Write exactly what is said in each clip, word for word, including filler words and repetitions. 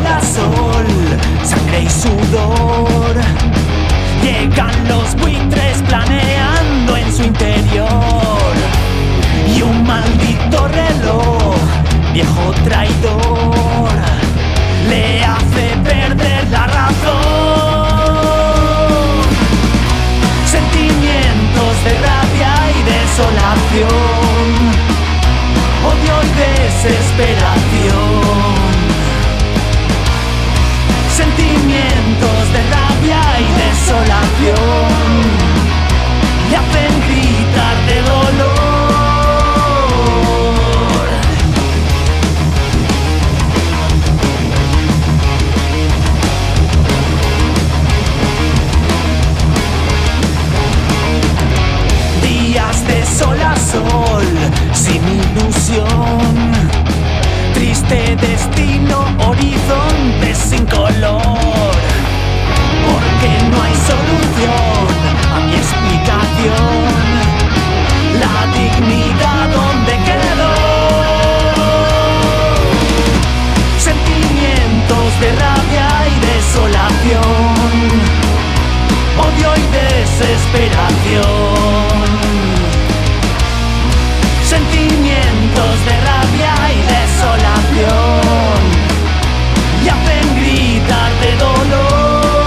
a sol, sangre y sudor. Llegan los buitres planeando en su interior. Y un maldito reloj, viejo traidor, le hace perder la razón. Sentimientos de rabia y desolación, odio y desesperación. Sentimientos de rabia y desolación le hacen gritar de dolor. Días de sol a sol, sin ilusión, triste destino, horizontes sin color. Porque no hay solución a mi explicación. La dignidad donde quedó. Sentimientos de rabia y desolación, odio y desesperación. Sentimientos de rabia y desolación le hacen gritar de dolor.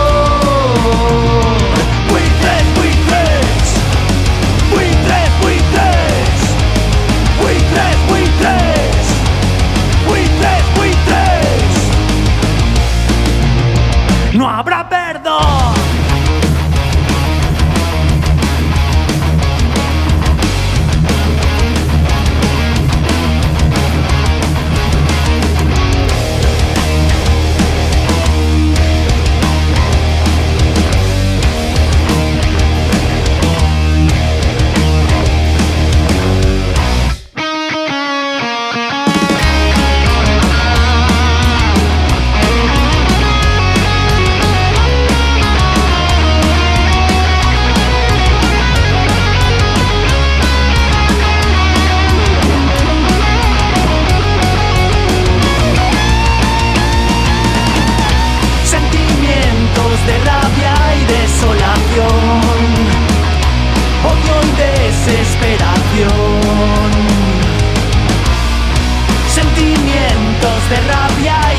Buitres, buitres, buitres, buitres, buitres, buitres, buitres, buitres. No habrá perdón. De rabia y desolación, odio y desesperación. Sentimientos de rabia